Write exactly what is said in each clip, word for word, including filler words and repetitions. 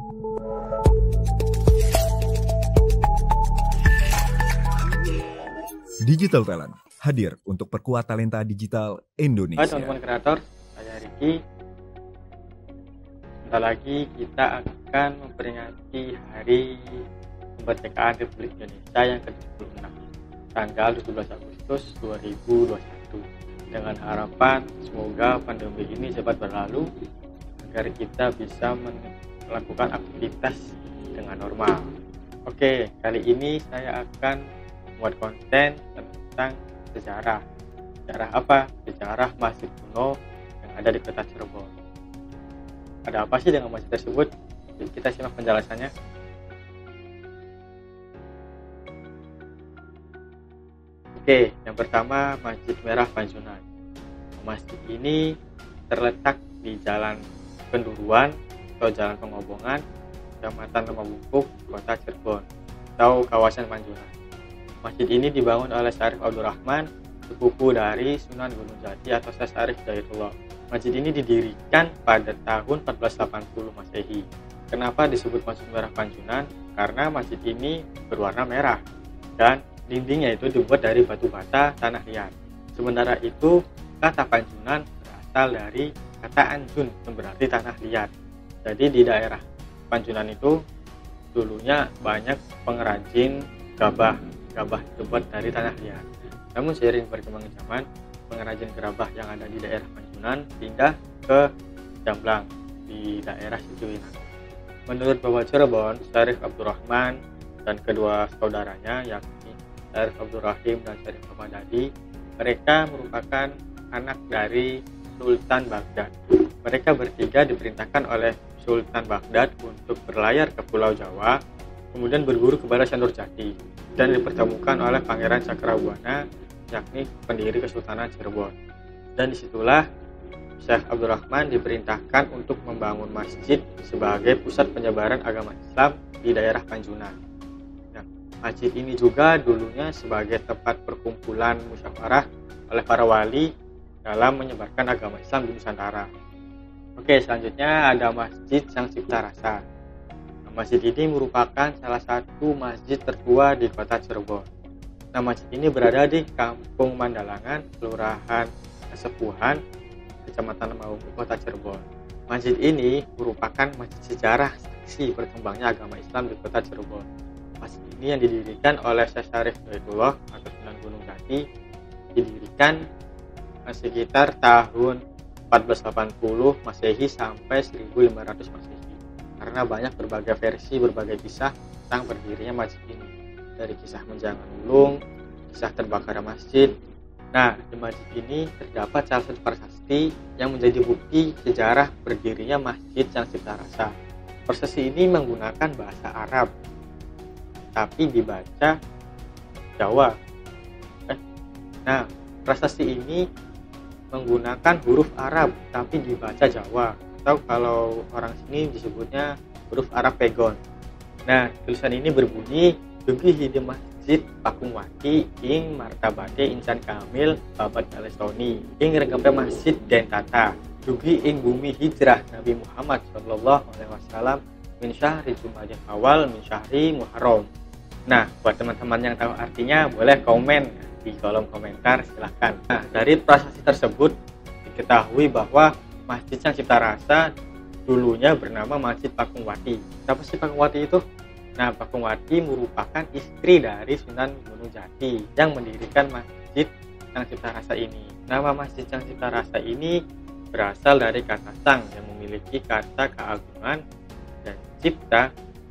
Digital Talent hadir untuk perkuat talenta digital Indonesia. Hai teman-teman kreator, saya Riki. Sebentar lagi kita akan memperingati Hari Kemerdekaan Republik Indonesia yang ke tujuh puluh enam, tanggal tujuh belas Agustus dua ribu dua puluh satu. Dengan harapan semoga pandemi ini cepat berlalu agar kita bisa melakukan aktivitas dengan normal. Oke, kali ini saya akan buat konten tentang sejarah. Sejarah apa? Sejarah masjid kuno yang ada di kota Cirebon. Ada apa sih dengan masjid tersebut? Kita simak penjelasannya. Oke, yang pertama Masjid Merah Panjunan. Masjid ini terletak di Jalan Kenduruan atau Jalan Pengobongan, Kecamatan Lemabungkuk, Kota Cirebon, atau kawasan Panjunan. Masjid ini dibangun oleh Syarif Abdurrahman, sepupu dari Sunan Gunung Jati atau Syekh Syarif Hidayatullah. Masjid ini didirikan pada tahun empat belas delapan puluh Masehi. Kenapa disebut Masjid Merah Panjunan? Karena masjid ini berwarna merah dan dindingnya itu dibuat dari batu bata tanah liat. Sementara itu, kata Panjunan berasal dari kata Anjun yang berarti tanah liat. Jadi di daerah Panjunan itu dulunya banyak pengrajin gabah. Gerabah dibuat dari tanah liat. Namun seiring berkembangnya zaman, pengrajin gerabah yang ada di daerah Panjunan pindah ke Jamblang di daerah Sijuwinang. Menurut Bawa Cirebon, Syarif Abdurrahman dan kedua saudaranya yakni Syarif Abdurrahim dan Syarif Ahmadadi, mereka merupakan anak dari Sultan Baghdad. Mereka bertiga diperintahkan oleh Sultan Baghdad untuk berlayar ke Pulau Jawa, kemudian berguru kepada Syekh Nurjati dan dipertemukan oleh Pangeran Cakrabuana, yakni pendiri Kesultanan Cirebon. Dan disitulah Syekh Abdurrahman diperintahkan untuk membangun masjid sebagai pusat penyebaran agama Islam di daerah Panjunan. Nah, masjid ini juga dulunya sebagai tempat perkumpulan musyawarah oleh para wali dalam menyebarkan agama Islam di Nusantara. Oke, selanjutnya ada Masjid Sang Cipta Rasa. Masjid ini merupakan salah satu masjid tertua di kota Cirebon. Nah, masjid ini berada di Kampung Mandalangan, Kelurahan Kasepuhan, Kecamatan Lemabungkuk, Kota Cirebon. Masjid ini merupakan masjid sejarah saksi berkembangnya agama Islam di kota Cirebon. Masjid ini yang didirikan oleh Syekh Syarif Hidayatullah atau Sunan Gunung Jati didirikan sekitar tahun empat belas delapan puluh Masehi sampai seribu lima ratus Masehi. Karena banyak berbagai versi, berbagai kisah tentang berdirinya masjid ini. Dari kisah menjangan ulung, kisah terbakar masjid. Nah, di masjid ini terdapat salah satu prasasti yang menjadi bukti sejarah berdirinya Masjid Sang Cipta Rasa. Prasasti ini menggunakan bahasa Arab, tapi dibaca Jawa. Eh, nah, prasasti ini menggunakan huruf Arab, tapi dibaca Jawa. Atau kalau orang sini disebutnya huruf Arab Pegon. Nah, tulisan ini berbunyi dugi hide masjid Pakungwati ing martabate insan kamil babat kalestoni ing regepe masjid den tata dugi ing bumi hijrah Nabi Muhammad sallallahu alaihi wasallam min syahri Jumadil awal min syahri Muharram. Nah, buat teman-teman yang tahu artinya boleh komen di kolom komentar, silahkan. Nah, dari prasasti tersebut diketahui bahwa Masjid Sang Cipta Rasa dulunya bernama Masjid Pakungwati. Siapa sih Pakungwati itu? Nah, Pakungwati merupakan istri dari Sunan Gunung Jati yang mendirikan Masjid Sang Cipta Rasa ini. Nama Masjid Sang Cipta Rasa ini berasal dari kata sang yang memiliki kata keagungan dan cipta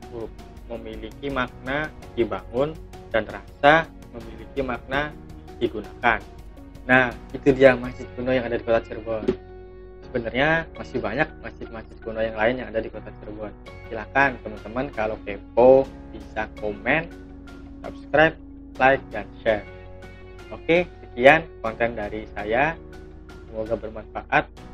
memiliki makna dibangun dan rasa memiliki makna digunakan. Nah, itu dia masjid kuno yang ada di kota Cirebon. Sebenarnya masih banyak masjid-masjid kuno yang lain yang ada di kota Cirebon. Silakan teman-teman kalau kepo bisa komen, subscribe, like, dan share. Oke, sekian konten dari saya. Semoga bermanfaat.